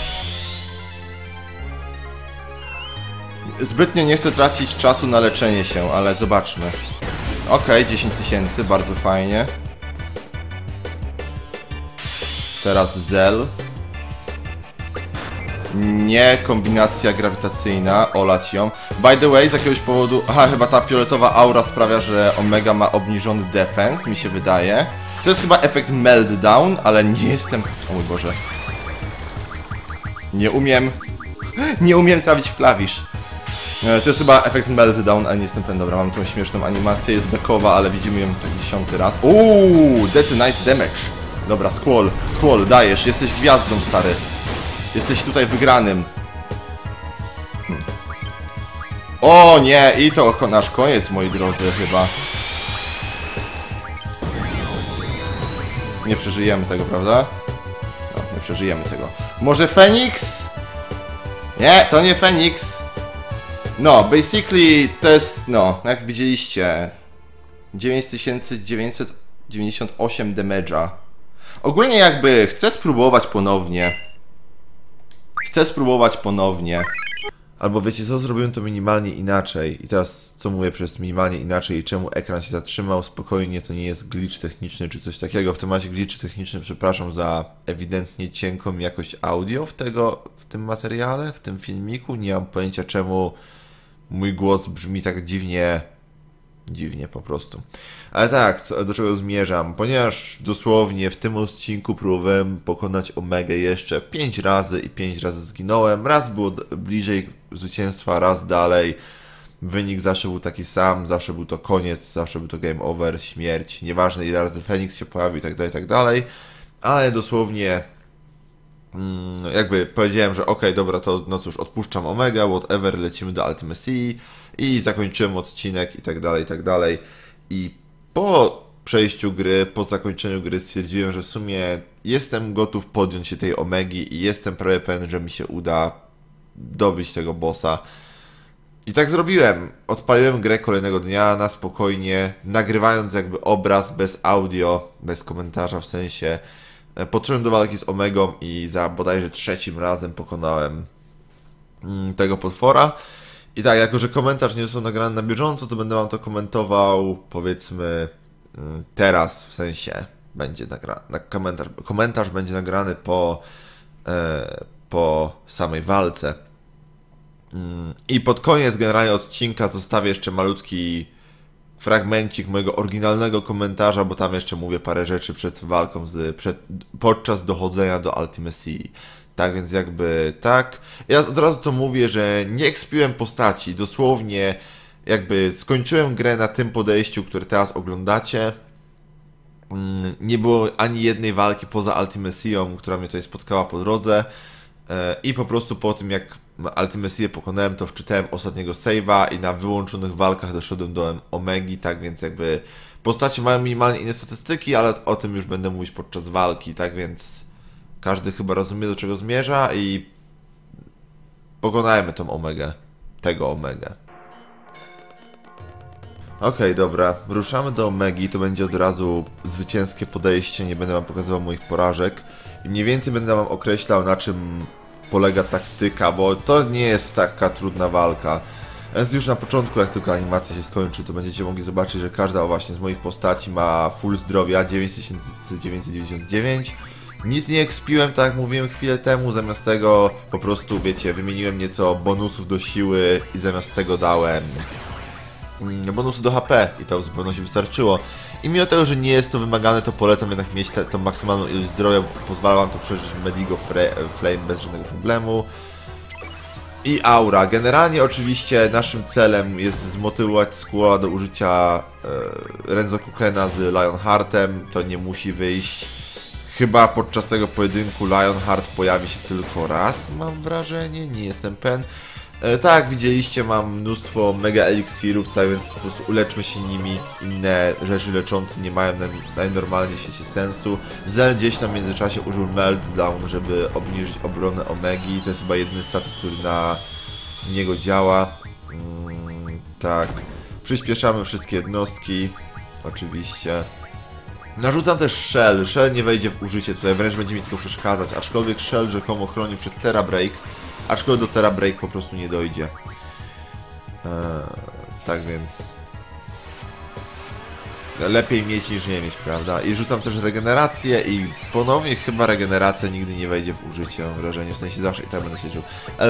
Zbytnio nie chcę tracić czasu na leczenie się, ale zobaczmy. Okej, 10 000, bardzo fajnie. Teraz Zel. Nie, kombinacja grawitacyjna, olać ją. By the way, z jakiegoś powodu... Aha, chyba ta fioletowa aura sprawia, że Omega ma obniżony defense, mi się wydaje. To jest chyba efekt meltdown, ale nie jestem... O mój Boże. Nie umiem trafić w klawisz. To jest chyba efekt meltdown, a nie jestem pewien. Dobra, mam tą śmieszną animację, jest bekowa, ale widzimy ją tak 10. raz. That's a nice damage. Dobra, Squall, dajesz, jesteś gwiazdą, stary. Jesteś tutaj wygranym. O nie, i to nasz koniec, moi drodzy, chyba. Nie przeżyjemy tego, prawda? No, nie przeżyjemy tego. Może Feniks? Nie, to nie Feniks. No, basically to jest, no, jak widzieliście, 9998 damage'a. Ogólnie jakby chcę spróbować ponownie. Albo wiecie co, zrobiłem to minimalnie inaczej. I teraz co mówię przez minimalnie inaczej i czemu ekran się zatrzymał? Spokojnie, to nie jest glitch techniczny czy coś takiego. W temacie glitch technicznym przepraszam za ewidentnie cienką jakość audio w tym materiale, w tym filmiku. Nie mam pojęcia czemu mój głos brzmi tak dziwnie po prostu. Ale tak, do czego zmierzam? Ponieważ dosłownie w tym odcinku próbowałem pokonać Omegę jeszcze 5 razy i 5 razy zginąłem. Raz było bliżej zwycięstwa, raz dalej. Wynik zawsze był taki sam, zawsze był to koniec, zawsze był to game over, śmierć. Nieważne ile razy Feniks się pojawił i tak dalej. Ale dosłownie jakby powiedziałem, że okej, dobra, to no cóż, odpuszczam Omega, whatever, lecimy do Ultimacy i zakończyłem odcinek i tak dalej. I po przejściu gry, po zakończeniu gry stwierdziłem, że w sumie jestem gotów podjąć się tej Omegi i jestem prawie pewien, że mi się uda dobić tego bossa. I tak zrobiłem. Odpaliłem grę kolejnego dnia na spokojnie, nagrywając jakby obraz bez audio, bez komentarza w sensie. Podszedłem do walki z Omegą i za bodajże 3. razem pokonałem tego potwora. I tak, jako że komentarz nie został nagrany na bieżąco, to będę wam to komentował, powiedzmy, teraz, w sensie będzie komentarz będzie nagrany po samej walce. I pod koniec generalnie odcinka zostawię jeszcze malutki fragmencik mojego oryginalnego komentarza, bo tam jeszcze mówię parę rzeczy przed walką, podczas dochodzenia do Ultimacy. Tak więc jakby tak. Ja od razu to mówię, że nie ekspiłem postaci, dosłownie jakby skończyłem grę na tym podejściu, które teraz oglądacie. Nie było ani jednej walki poza Ultimacyją, która mnie tutaj spotkała po drodze. I po prostu po tym jak Ultimacyję pokonałem, to wczytałem ostatniego save'a i na wyłączonych walkach doszedłem do Omegi, tak więc jakby postacie mają minimalnie inne statystyki, ale o tym już będę mówić podczas walki, tak więc każdy chyba rozumie, do czego zmierza i pokonajmy tą Omegę, tego Omegę. Okej, dobra, ruszamy do Omegi, to będzie od razu zwycięskie podejście, nie będę wam pokazywał moich porażek i mniej więcej będę wam określał, na czym polega taktyka, bo to nie jest taka trudna walka. Więc już na początku, jak tylko animacja się skończy, to będziecie mogli zobaczyć, że każda właśnie z moich postaci ma full zdrowia 9999. Nic nie ekspiłem, tak jak mówiłem chwilę temu, zamiast tego po prostu, wiecie, wymieniłem nieco bonusów do siły i zamiast tego dałem bonusy do HP i to w zupełności wystarczyło. I mimo tego, że nie jest to wymagane, to polecam jednak mieć tą maksymalną ilość zdrowia, bo pozwala wam to przeżyć Medigo Flame bez żadnego problemu. I aura. Generalnie oczywiście naszym celem jest zmotywować Squalla do użycia Renzokukena z Lionheartem. To nie musi wyjść. Chyba podczas tego pojedynku Lionheart pojawi się tylko raz, mam wrażenie, nie jestem pewien. Tak jak widzieliście, mam mnóstwo mega eliksirów, tak więc po prostu uleczmy się nimi. Inne rzeczy leczące nie mają najnormalniej w świecie sensu. Zen gdzieś tam w międzyczasie użył Meltdown, żeby obniżyć obronę Omegi. To jest chyba jedyny status, który na niego działa. Tak. Przyspieszamy wszystkie jednostki. Oczywiście. Narzucam też Shell. Shell nie wejdzie w użycie tutaj, wręcz będzie mi tylko przeszkadzać. Aczkolwiek Shell rzekomo chroni przed Terra Break. Aczkolwiek do Terra Break po prostu nie dojdzie. Tak więc... lepiej mieć niż nie mieć, prawda? I rzucam też regenerację i ponownie chyba regeneracja nigdy nie wejdzie w użycie, mam wrażenie. W sensie zawsze i tak będę siedział.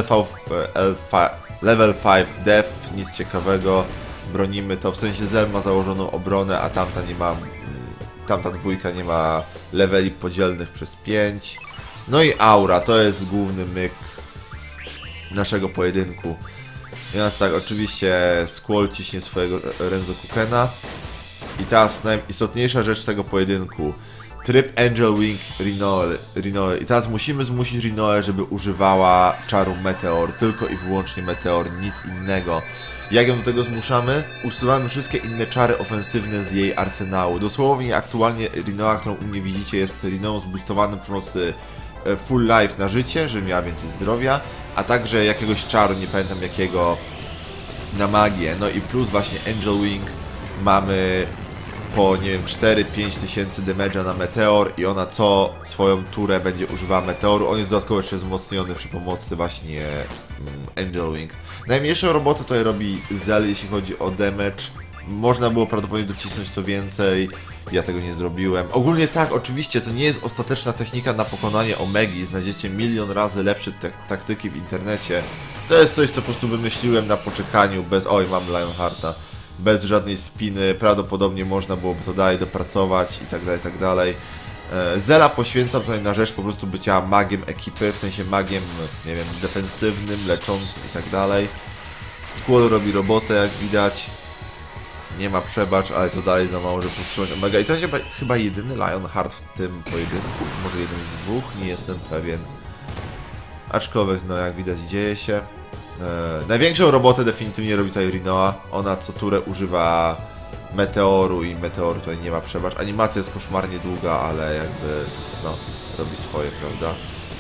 Level 5 Def, nic ciekawego. Bronimy to, w sensie Zel ma założoną obronę, a tamta nie ma... tamta dwójka nie ma leveli podzielnych przez 5. No i aura, to jest główny myk naszego pojedynku. Więc tak, oczywiście Squall ciśnie swojego Renzokukena. I teraz najistotniejsza rzecz tego pojedynku. Tryb Angel Wing Rinoe. I teraz musimy zmusić Rinoe, żeby używała czaru Meteor. Tylko i wyłącznie Meteor, nic innego. Jak ją do tego zmuszamy? Usuwamy wszystkie inne czary ofensywne z jej arsenału. Dosłownie aktualnie Rinoa, którą u mnie widzicie, jest Rinoą zboostowaną przy pomocy full life na życie, żeby miała więcej zdrowia. A także jakiegoś czaru, nie pamiętam jakiego, na magię. No i plus właśnie Angel Wing mamy po, nie wiem, 4-5 tysięcy damage'a na Meteor i ona co swoją turę będzie używała Meteoru. On jest dodatkowo jeszcze wzmocniony przy pomocy właśnie Angel Wings. Najmniejszą robotę tutaj robi Zel, jeśli chodzi o damage. Można było prawdopodobnie docisnąć to więcej, ja tego nie zrobiłem. Ogólnie tak, oczywiście, to nie jest ostateczna technika na pokonanie Omegi. Znajdziecie milion razy lepsze taktyki w internecie. To jest coś, co po prostu wymyśliłem na poczekaniu, bez... oj, mam Lionhearta. Bez żadnej spiny, prawdopodobnie można byłoby to dalej dopracować i tak dalej. Zela poświęcam tutaj na rzecz po prostu bycia magiem ekipy, w sensie magiem, nie wiem, defensywnym, leczącym i tak dalej. Squall robi robotę, jak widać. Nie ma przebacz, ale to dalej za mało, żeby podtrzymać Omega. I to będzie chyba jedyny Lionheart w tym pojedynku, może jeden z dwóch, nie jestem pewien. Aczkolwiek, no jak widać, dzieje się. Największą robotę definitywnie robi tutaj Rinoa. Ona co turę używa Meteoru i Meteoru tutaj nie ma przebacz. Animacja jest koszmarnie długa, ale jakby, no, robi swoje, prawda?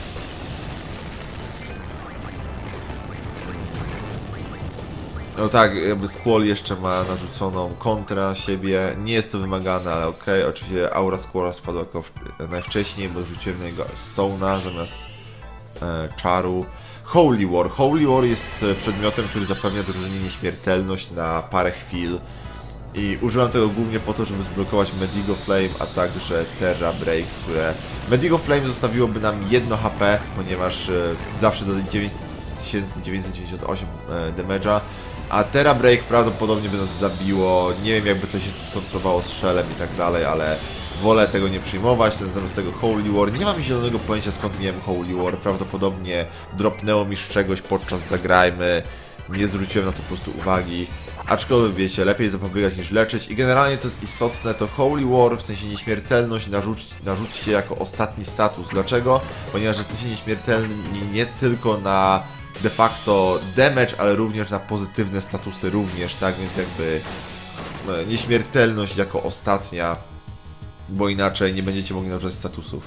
No tak, jakby Squall jeszcze ma narzuconą kontrę na siebie. Nie jest to wymagane, ale okej. Oczywiście aura Squalla spadła jako najwcześniej, bo rzuciłem na niego Stone'a zamiast czaru. Holy War. Holy War jest przedmiotem, który zapewnia drużynie nieśmiertelność na parę chwil. I używam tego głównie po to, żeby zblokować Medigo Flame, a także Terra Break, które... Medigo Flame zostawiłoby nam 1 HP, ponieważ zawsze dodaje 9998 damage'a, a Terra Break prawdopodobnie by nas zabiło. Nie wiem, jakby to się skontrowało z Shellem i tak dalej, ale wolę tego nie przyjmować. Zamiast tego Holy War. Nie mam zielonego pojęcia, skąd miałem Holy War. Prawdopodobnie dropnęło mi z czegoś podczas zagrajmy. Nie zwróciłem na to po prostu uwagi. Aczkolwiek wiecie, lepiej zapobiegać niż leczyć. I generalnie to jest istotne, to Holy War, w sensie nieśmiertelność, narzućcie jako ostatni status. Dlaczego? Ponieważ jesteście nieśmiertelni nie tylko na de facto damage, ale również na pozytywne statusy również, tak? Więc jakby nieśmiertelność jako ostatnia, bo inaczej nie będziecie mogli narzucać statusów.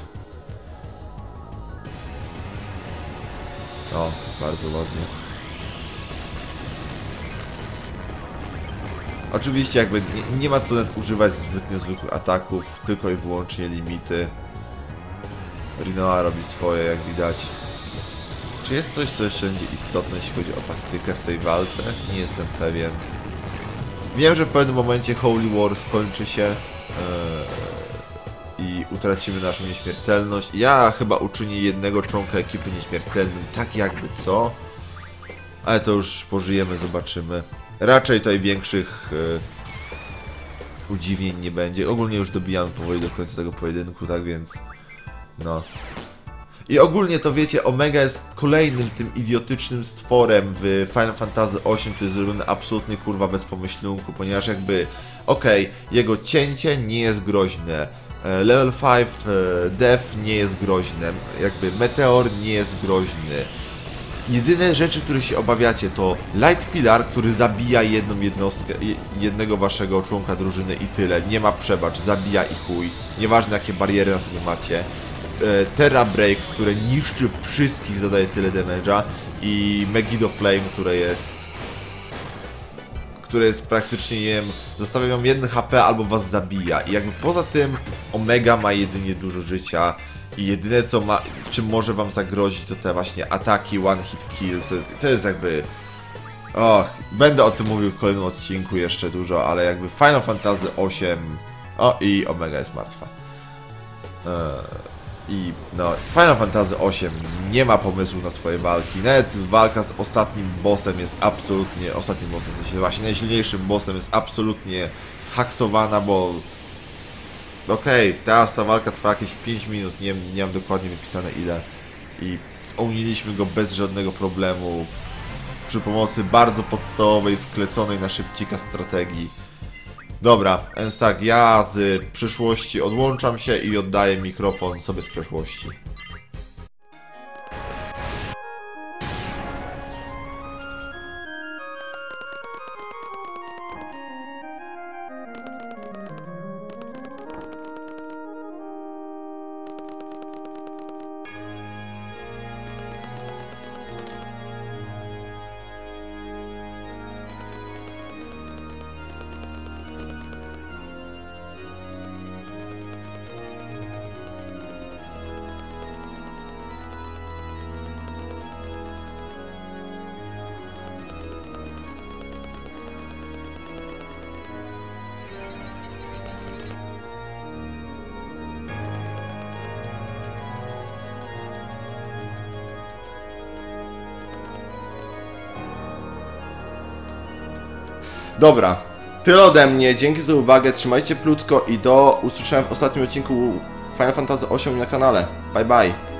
O, bardzo ładnie. Oczywiście jakby nie ma co nawet używać zbytnio zwykłych ataków, tylko i wyłącznie limity. Rinoa robi swoje, jak widać. Czy jest coś, co jeszcze będzie istotne, jeśli chodzi o taktykę w tej walce? Nie jestem pewien. Wiem, że w pewnym momencie Holy War skończy się i utracimy naszą nieśmiertelność. Ja chyba uczynię jednego członka ekipy nieśmiertelnym, tak jakby co. Ale to już pożyjemy, zobaczymy. Raczej tutaj większych udziwnień nie będzie. Ogólnie już dobijamy powoli do końca tego pojedynku, tak więc... no... I ogólnie to wiecie, Omega jest kolejnym tym idiotycznym stworem w Final Fantasy VIII, który jest zrobiony absolutnie kurwa bez pomyślunku, ponieważ jakby, okej, jego cięcie nie jest groźne, Level 5 Def nie jest groźne, jakby Meteor nie jest groźny. Jedyne rzeczy, których się obawiacie, to Light Pillar, który zabija jedną jednostkę, jednego waszego członka drużyny i tyle, nie ma przebacz, zabija i chuj, nieważne jakie bariery na sobie macie. Terra Break, które niszczy wszystkich, zadaje tyle damage'a, i Megiddo Flame, które jest praktycznie, nie wiem, zostawia ją 1 HP albo was zabija. I jakby poza tym Omega ma jedynie dużo życia i jedyne co ma, czym może wam zagrozić, to te właśnie ataki, one hit kill, to jest jakby... Och, będę o tym mówił w kolejnym odcinku jeszcze dużo, ale jakby Final Fantasy VIII... O, i Omega jest martwa. I no, Final Fantasy VIII nie ma pomysłu na swoje walki. Nawet walka z ostatnim bossem jest absolutnie... Ostatnim bossem, w sensie właśnie najsilniejszym bossem jest absolutnie zhaksowana, bo... Okej, teraz ta walka trwa jakieś 5 minut, nie mam dokładnie wypisane ile. I zołniliśmy go bez żadnego problemu. Przy pomocy bardzo podstawowej, skleconej na szybcika strategii. Dobra, więc tak, ja z przyszłości odłączam się i oddaję mikrofon sobie z przeszłości. Dobra, tyle ode mnie, dzięki za uwagę, trzymajcie plutko i do usłyszenia w ostatnim odcinku Final Fantasy VIII na kanale. Bye bye.